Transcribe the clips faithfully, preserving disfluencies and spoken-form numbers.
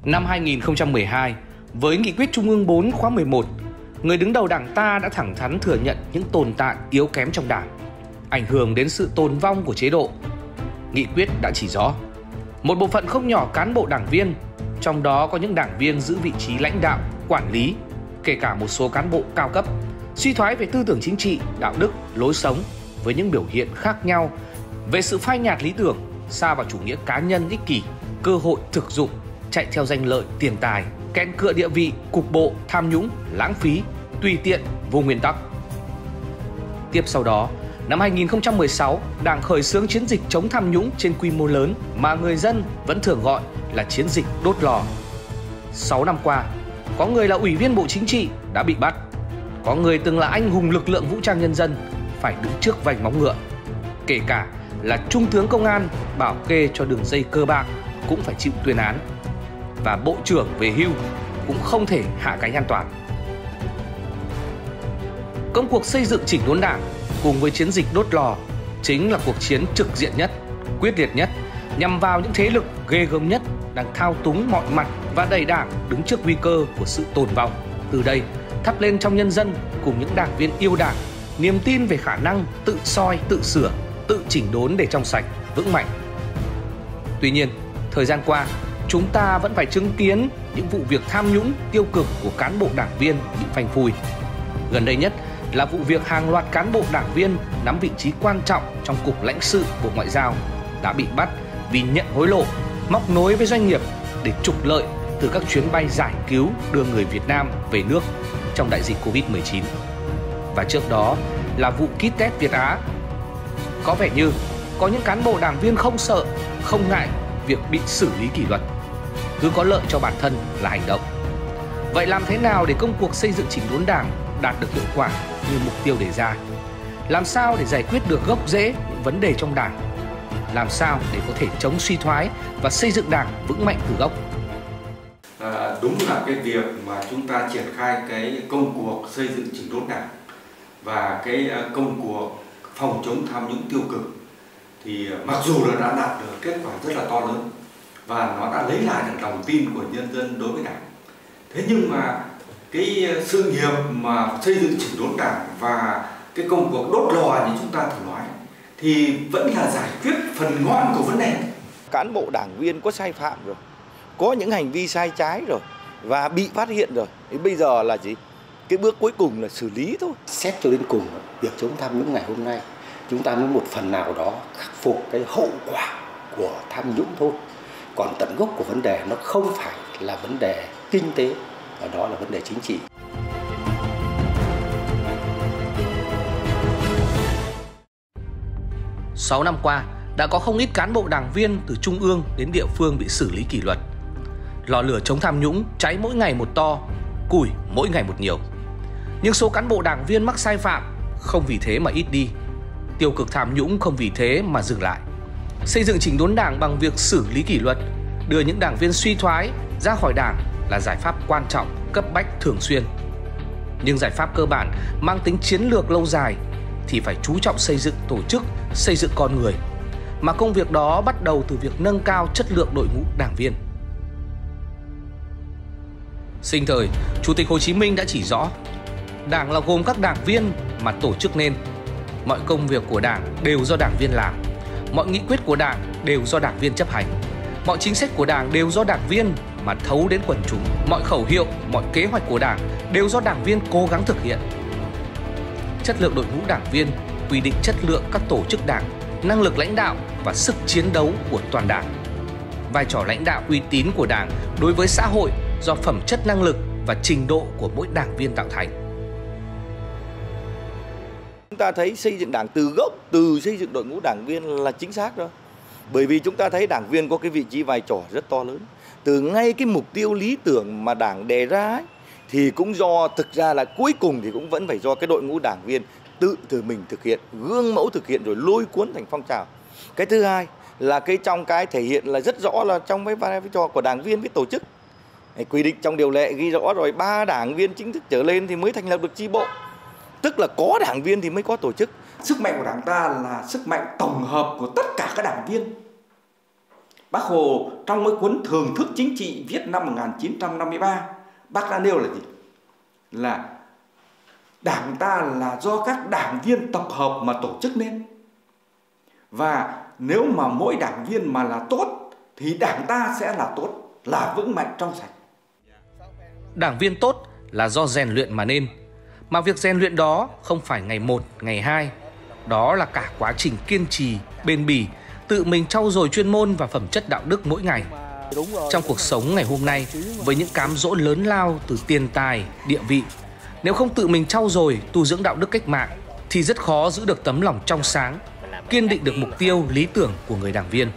Năm hai nghìn không trăm mười hai, với nghị quyết Trung ương bốn khóa mười một, người đứng đầu Đảng ta đã thẳng thắn thừa nhận những tồn tại yếu kém trong Đảng, ảnh hưởng đến sự tồn vong của chế độ. Nghị quyết đã chỉ rõ, một bộ phận không nhỏ cán bộ đảng viên, trong đó có những đảng viên giữ vị trí lãnh đạo, quản lý, kể cả một số cán bộ cao cấp, suy thoái về tư tưởng chính trị, đạo đức, lối sống với những biểu hiện khác nhau về sự phai nhạt lý tưởng, sa vào chủ nghĩa cá nhân ích kỷ, cơ hội thực dụng, chạy theo danh lợi, tiền tài, kén cựa địa vị, cục bộ, tham nhũng, lãng phí, tùy tiện, vô nguyên tắc. Tiếp sau đó, năm hai nghìn không trăm mười sáu, Đảng khởi xướng chiến dịch chống tham nhũng trên quy mô lớn mà người dân vẫn thường gọi là chiến dịch đốt lò. sáu năm qua, có người là ủy viên Bộ Chính trị đã bị bắt, có người từng là anh hùng lực lượng vũ trang nhân dân phải đứng trước vành móng ngựa, kể cả là Trung tướng Công an bảo kê cho đường dây cơ bạc cũng phải chịu tuyên án, và Bộ trưởng về hưu cũng không thể hạ cánh an toàn. Công cuộc xây dựng chỉnh đốn Đảng cùng với chiến dịch đốt lò chính là cuộc chiến trực diện nhất, quyết liệt nhất nhằm vào những thế lực ghê gớm nhất đang thao túng mọi mặt và đẩy Đảng đứng trước nguy cơ của sự tồn vong. Từ đây, thắp lên trong nhân dân cùng những đảng viên yêu Đảng niềm tin về khả năng tự soi, tự sửa, tự chỉnh đốn để trong sạch, vững mạnh. Tuy nhiên, thời gian qua, chúng ta vẫn phải chứng kiến những vụ việc tham nhũng, tiêu cực của cán bộ đảng viên bị phanh phui. Gần đây nhất là vụ việc hàng loạt cán bộ đảng viên nắm vị trí quan trọng trong Cục Lãnh sự Bộ Ngoại giao đã bị bắt vì nhận hối lộ, móc nối với doanh nghiệp để trục lợi từ các chuyến bay giải cứu đưa người Việt Nam về nước trong đại dịch Covid mười chín. Và trước đó là vụ kit test Việt Á. Có vẻ như có những cán bộ đảng viên không sợ, không ngại việc bị xử lý kỷ luật, cứ có lợi cho bản thân là hành động. Vậy làm thế nào để công cuộc xây dựng chỉnh đốn Đảng đạt được hiệu quả như mục tiêu đề ra? Làm sao để giải quyết được gốc rễ những vấn đề trong Đảng? Làm sao để có thể chống suy thoái và xây dựng Đảng vững mạnh từ gốc? À, đúng là cái việc mà chúng ta triển khai cái công cuộc xây dựng chỉnh đốn Đảng và cái công cuộc phòng chống tham nhũng tiêu cực thì mặc dù là đã đạt được kết quả rất là to lớn và nó đã lấy lại được lòng tin của nhân dân đối với Đảng. Thế nhưng mà cái sự nghiệp mà xây dựng chỉnh đốn Đảng và cái công cuộc đốt lò như chúng ta thường nói thì vẫn là giải quyết phần ngọn của vấn đề. Cán bộ đảng viên có sai phạm rồi, có những hành vi sai trái rồi và bị phát hiện rồi. Thì bây giờ là gì? Cái bước cuối cùng là xử lý thôi. Xét cho đến cùng, việc chống tham nhũng ngày hôm nay chúng ta mới một phần nào đó khắc phục cái hậu quả của tham nhũng thôi. Còn tận gốc của vấn đề nó không phải là vấn đề kinh tế, mà đó là vấn đề chính trị. sáu năm qua, đã có không ít cán bộ đảng viên từ trung ương đến địa phương bị xử lý kỷ luật. Lò lửa chống tham nhũng cháy mỗi ngày một to, củi mỗi ngày một nhiều. Nhưng số cán bộ đảng viên mắc sai phạm không vì thế mà ít đi, tiêu cực tham nhũng không vì thế mà dừng lại. Xây dựng chỉnh đốn Đảng bằng việc xử lý kỷ luật, đưa những đảng viên suy thoái ra khỏi Đảng là giải pháp quan trọng, cấp bách, thường xuyên. Nhưng giải pháp cơ bản mang tính chiến lược lâu dài thì phải chú trọng xây dựng tổ chức, xây dựng con người. Mà công việc đó bắt đầu từ việc nâng cao chất lượng đội ngũ đảng viên. Sinh thời, Chủ tịch Hồ Chí Minh đã chỉ rõ, Đảng là gồm các đảng viên mà tổ chức nên. Mọi công việc của Đảng đều do đảng viên làm. Mọi nghị quyết của Đảng đều do đảng viên chấp hành. Mọi chính sách của Đảng đều do đảng viên mà thấu đến quần chúng. Mọi khẩu hiệu, mọi kế hoạch của Đảng đều do đảng viên cố gắng thực hiện. Chất lượng đội ngũ đảng viên quy định chất lượng các tổ chức Đảng, năng lực lãnh đạo và sức chiến đấu của toàn Đảng. Vai trò lãnh đạo uy tín của Đảng đối với xã hội do phẩm chất năng lực và trình độ của mỗi đảng viên tạo thành. Chúng ta thấy xây dựng Đảng từ gốc, từ xây dựng đội ngũ đảng viên là chính xác rồi. Bởi vì chúng ta thấy đảng viên có cái vị trí vai trò rất to lớn. Từ ngay cái mục tiêu lý tưởng mà Đảng đề ra ấy, thì cũng do thực ra là cuối cùng thì cũng vẫn phải do cái đội ngũ đảng viên tự từ mình thực hiện, gương mẫu thực hiện rồi lôi cuốn thành phong trào. Cái thứ hai là cái trong cái thể hiện là rất rõ là trong cái vai trò của đảng viên với tổ chức. Quy định trong điều lệ ghi rõ rồi, ba đảng viên chính thức trở lên thì mới thành lập được chi bộ. Tức là có đảng viên thì mới có tổ chức. Sức mạnh của Đảng ta là sức mạnh tổng hợp của tất cả các đảng viên. Bác Hồ trong cái cuốn Thưởng thức chính trị viết năm một nghìn chín trăm năm mươi ba, bác đã nêu là gì? Là Đảng ta là do các đảng viên tập hợp mà tổ chức nên. Và nếu mà mỗi đảng viên mà là tốt thì đảng ta sẽ là tốt, là vững mạnh trong sạch. Đảng viên tốt là do rèn luyện mà nên. Mà việc rèn luyện đó không phải ngày một, ngày hai. Đó là cả quá trình kiên trì, bền bỉ, tự mình trau dồi chuyên môn và phẩm chất đạo đức mỗi ngày. Trong cuộc sống ngày hôm nay, với những cám dỗ lớn lao từ tiền tài, địa vị, nếu không tự mình trau dồi, tu dưỡng đạo đức cách mạng, thì rất khó giữ được tấm lòng trong sáng, kiên định được mục tiêu, lý tưởng của người đảng viên.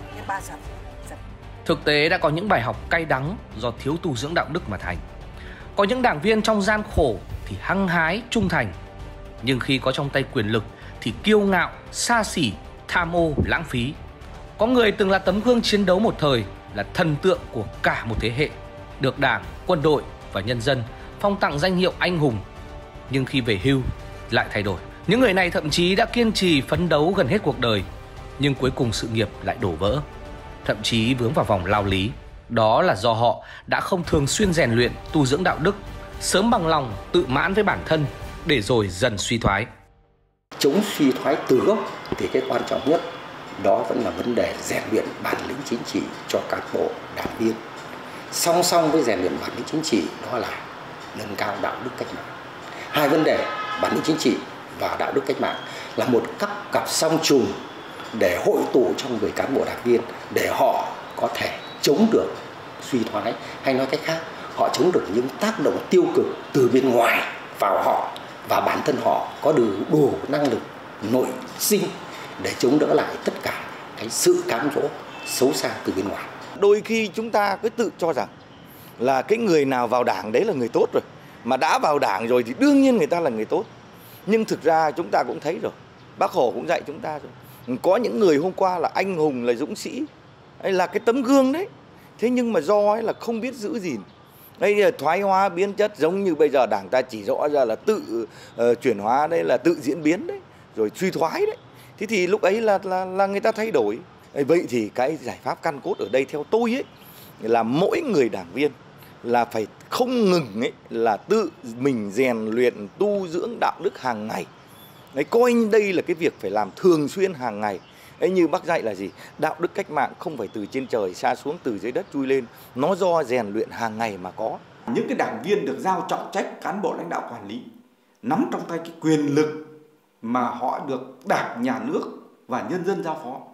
Thực tế đã có những bài học cay đắng do thiếu tu dưỡng đạo đức mà thành. Có những đảng viên trong gian khổ thì hăng hái, trung thành. Nhưng khi có trong tay quyền lực thì kiêu ngạo, xa xỉ, tham ô, lãng phí. Có người từng là tấm gương chiến đấu một thời, là thần tượng của cả một thế hệ, được Đảng, quân đội và nhân dân phong tặng danh hiệu anh hùng. Nhưng khi về hưu lại thay đổi. Những người này thậm chí đã kiên trì phấn đấu gần hết cuộc đời, nhưng cuối cùng sự nghiệp lại đổ vỡ, thậm chí vướng vào vòng lao lý. Đó là do họ đã không thường xuyên rèn luyện, tu dưỡng đạo đức, sớm bằng lòng tự mãn với bản thân, để rồi dần suy thoái. Chống suy thoái từ gốc thì cái quan trọng nhất đó vẫn là vấn đề rèn luyện bản lĩnh chính trị cho cán bộ đảng viên. Song song với rèn luyện bản lĩnh chính trị đó là nâng cao đạo đức cách mạng. Hai vấn đề bản lĩnh chính trị và đạo đức cách mạng là một cặp cặp song trùng để hội tụ trong người cán bộ đảng viên, để họ có thể chống được suy thoái, hay nói cách khác, họ chống được những tác động tiêu cực từ bên ngoài vào họ, và bản thân họ có đủ, đủ năng lực nội sinh để chống đỡ lại tất cả cái sự cám dỗ xấu xa từ bên ngoài. Đôi khi chúng ta cứ tự cho rằng là cái người nào vào đảng đấy là người tốt rồi, mà đã vào đảng rồi thì đương nhiên người ta là người tốt. Nhưng thực ra chúng ta cũng thấy rồi, Bác Hồ cũng dạy chúng ta rồi, có những người hôm qua là anh hùng, là dũng sĩ, hay là cái tấm gương đấy, thế nhưng mà do ấy là không biết giữ gìn, đây là thoái hóa biến chất, giống như bây giờ Đảng ta chỉ rõ ra là tự uh, chuyển hóa đấy, là tự diễn biến đấy, rồi suy thoái đấy. Thế thì lúc ấy là là, là người ta thay đổi. Vậy thì cái giải pháp căn cốt ở đây theo tôi ấy là mỗi người đảng viên là phải không ngừng ấy là tự mình rèn luyện tu dưỡng đạo đức hàng ngày. Đấy, coi đây là cái việc phải làm thường xuyên hàng ngày. Ấy như bác dạy là gì? Đạo đức cách mạng không phải từ trên trời sa xuống, từ dưới đất chui lên, nó do rèn luyện hàng ngày mà có. Những cái đảng viên được giao trọng trách cán bộ lãnh đạo quản lý, nắm trong tay cái quyền lực mà họ được Đảng, nhà nước và nhân dân giao phó,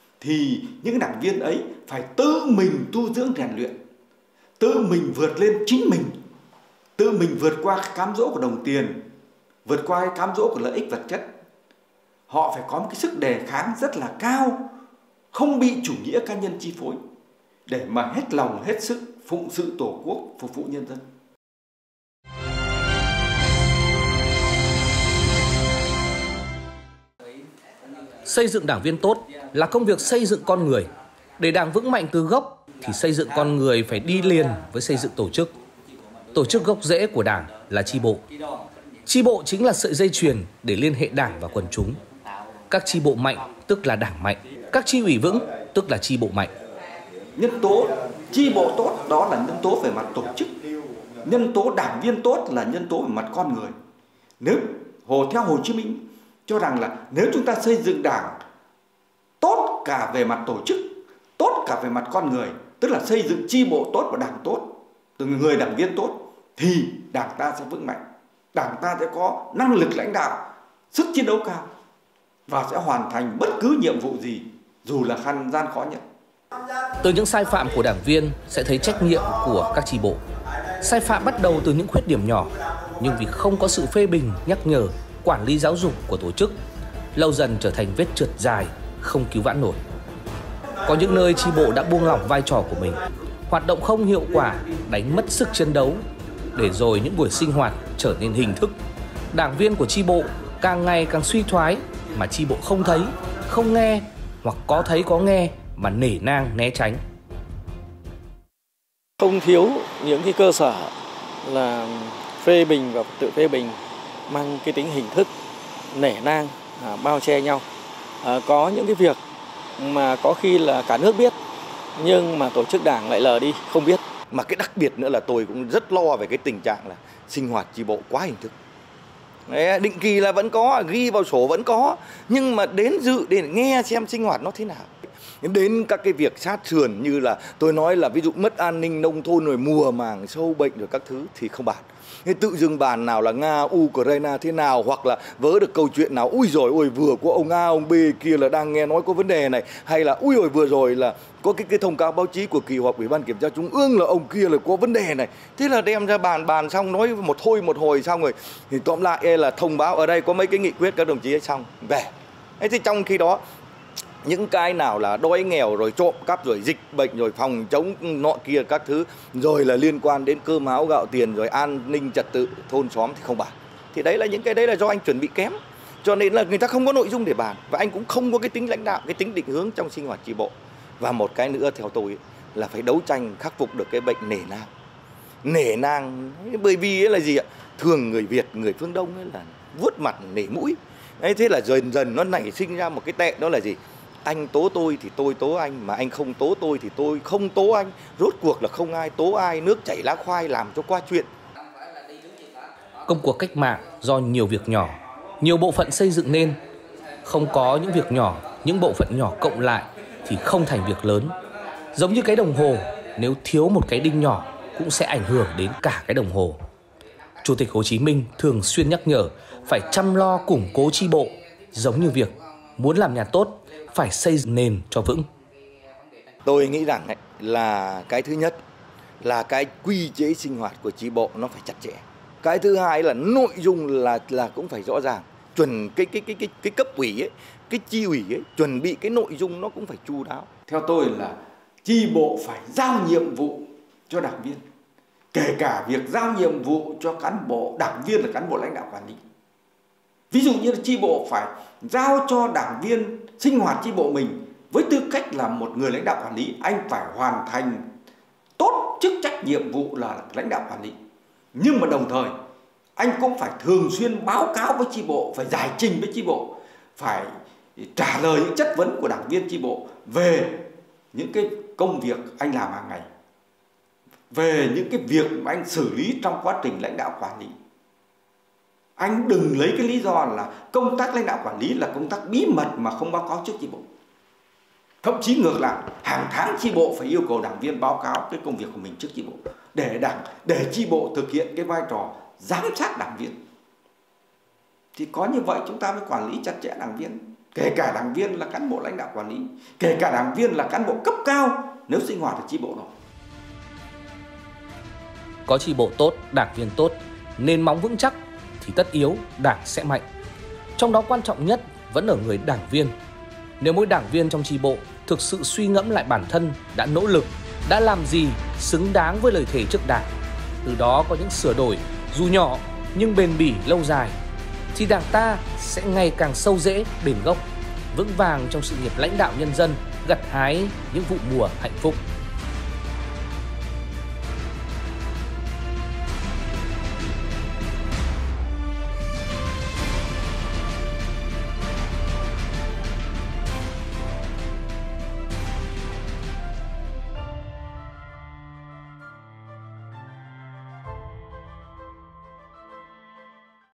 thì những đảng viên ấy phải tự mình tu dưỡng rèn luyện, tự mình vượt lên chính mình, tự mình vượt qua cái cám dỗ của đồng tiền, vượt qua cái cám dỗ của lợi ích vật chất. Họ phải có một cái sức đề kháng rất là cao, không bị chủ nghĩa cá nhân chi phối, để mà hết lòng hết sức phụng sự Tổ quốc, phục vụ nhân dân. Xây dựng đảng viên tốt là công việc xây dựng con người. Để đảng vững mạnh từ gốc thì xây dựng con người phải đi liền với xây dựng tổ chức. Tổ chức gốc rễ của đảng là chi bộ. Chi bộ chính là sợi dây chuyền để liên hệ đảng và quần chúng. Các chi bộ mạnh tức là đảng mạnh, các chi ủy vững tức là chi bộ mạnh. Nhân tố chi bộ tốt đó là nhân tố về mặt tổ chức. Nhân tố đảng viên tốt là nhân tố về mặt con người. Nếu Hồ theo Hồ Chí Minh cho rằng là nếu chúng ta xây dựng đảng tốt cả về mặt tổ chức, tốt cả về mặt con người, tức là xây dựng chi bộ tốt và đảng tốt, từ người đảng viên tốt, thì đảng ta sẽ vững mạnh, đảng ta sẽ có năng lực lãnh đạo, sức chiến đấu cao và sẽ hoàn thành bất cứ nhiệm vụ gì, dù là khăn gian khó nhất. Từ những sai phạm của đảng viên sẽ thấy trách nhiệm của các chi bộ. Sai phạm bắt đầu từ những khuyết điểm nhỏ, nhưng vì không có sự phê bình, nhắc nhở, quản lý giáo dục của tổ chức, lâu dần trở thành vết trượt dài, không cứu vãn nổi. Có những nơi chi bộ đã buông lỏng vai trò của mình, hoạt động không hiệu quả, đánh mất sức chiến đấu, để rồi những buổi sinh hoạt trở nên hình thức. Đảng viên của chi bộ càng ngày càng suy thoái, mà chi bộ không thấy, không nghe, hoặc có thấy có nghe mà nể nang né tránh. Không thiếu những cái cơ sở là phê bình và tự phê bình mang cái tính hình thức, nể nang, à, bao che nhau. À, có những cái việc mà có khi là cả nước biết nhưng mà tổ chức đảng lại lờ đi, không biết. Mà cái đặc biệt nữa là tôi cũng rất lo về cái tình trạng là sinh hoạt chi bộ quá hình thức. Đấy, định kỳ là vẫn có, ghi vào sổ vẫn có, nhưng mà đến dự để nghe xem sinh hoạt nó thế nào. Đến các cái việc sát sườn như là tôi nói là ví dụ mất an ninh nông thôn rồi mùa màng sâu bệnh rồi các thứ thì không bàn. Thế tự dưng bàn nào là Nga, Ukraine thế nào, hoặc là vớ được câu chuyện nào, ui rồi ôi vừa có ông A, ông B kia là đang nghe nói có vấn đề này, hay là ui rồi vừa rồi là có cái, cái thông cáo báo chí của kỳ họp Ủy ban Kiểm tra Trung ương là ông kia là có vấn đề này. Thế là đem ra bàn bàn xong nói một thôi một hồi xong rồi thì tóm lại là thông báo ở đây có mấy cái nghị quyết các đồng chí ấy xong về. Thế thì trong khi đó những cái nào là đói nghèo rồi trộm cắp rồi dịch bệnh rồi phòng chống nọ kia các thứ rồi là liên quan đến cơm áo gạo tiền rồi an ninh trật tự thôn xóm thì không bàn. Thì đấy là những cái đấy là do anh chuẩn bị kém, cho nên là người ta không có nội dung để bàn và anh cũng không có cái tính lãnh đạo, cái tính định hướng trong sinh hoạt chi bộ. Và một cái nữa theo tôi ấy, là phải đấu tranh khắc phục được cái bệnh nể nang. Nể nang bởi vì ấy là gì ạ? Thường người Việt, người phương Đông ấy là vuốt mặt nể mũi. Đấy, thế là dần dần nó nảy sinh ra một cái tệ đó là gì? Anh tố tôi thì tôi tố anh, mà anh không tố tôi thì tôi không tố anh. Rốt cuộc là không ai tố ai, nước chảy lá khoai làm cho qua chuyện. Công cuộc cách mạng do nhiều việc nhỏ, nhiều bộ phận xây dựng nên. Không có những việc nhỏ, những bộ phận nhỏ cộng lại thì không thành việc lớn. Giống như cái đồng hồ, nếu thiếu một cái đinh nhỏ cũng sẽ ảnh hưởng đến cả cái đồng hồ. Chủ tịch Hồ Chí Minh thường xuyên nhắc nhở phải chăm lo củng cố chi bộ, giống như việc muốn làm nhà tốt phải xây nền cho vững. Tôi nghĩ rằng ấy, là cái thứ nhất là cái quy chế sinh hoạt của chi bộ nó phải chặt chẽ. Cái thứ hai là nội dung là là cũng phải rõ ràng, chuẩn cái cái cái cái cái cấp ủy ấy, cái chi ủy ấy, chuẩn bị cái nội dung nó cũng phải chu đáo. Theo tôi là chi bộ phải giao nhiệm vụ cho đảng viên, kể cả việc giao nhiệm vụ cho cán bộ đảng viên là cán bộ lãnh đạo quản lý. Ví dụ như là chi bộ phải giao cho đảng viên sinh hoạt chi bộ mình với tư cách là một người lãnh đạo quản lý, anh phải hoàn thành tốt chức trách nhiệm vụ là lãnh đạo quản lý. Nhưng mà đồng thời anh cũng phải thường xuyên báo cáo với chi bộ, phải giải trình với chi bộ, phải trả lời những chất vấn của đảng viên chi bộ về những cái công việc anh làm hàng ngày, về những cái việc mà anh xử lý trong quá trình lãnh đạo quản lý. Anh đừng lấy cái lý do là công tác lãnh đạo quản lý là công tác bí mật mà không báo cáo trước chi bộ. Thậm chí ngược lại, hàng tháng chi bộ phải yêu cầu đảng viên báo cáo cái công việc của mình trước chi bộ để đảng để chi bộ thực hiện cái vai trò giám sát đảng viên. Thì có như vậy chúng ta mới quản lý chặt chẽ đảng viên, kể cả đảng viên là cán bộ lãnh đạo quản lý, kể cả đảng viên là cán bộ cấp cao nếu sinh hoạt ở chi bộ đó. Có chi bộ tốt, đảng viên tốt, nền móng vững chắc thì tất yếu đảng sẽ mạnh. Trong đó quan trọng nhất vẫn ở người đảng viên. Nếu mỗi đảng viên trong chi bộ thực sự suy ngẫm lại bản thân đã nỗ lực, đã làm gì xứng đáng với lời thề trước đảng, từ đó có những sửa đổi dù nhỏ nhưng bền bỉ lâu dài, thì đảng ta sẽ ngày càng sâu rễ, bền gốc, vững vàng trong sự nghiệp lãnh đạo nhân dân, gặt hái những vụ mùa hạnh phúc.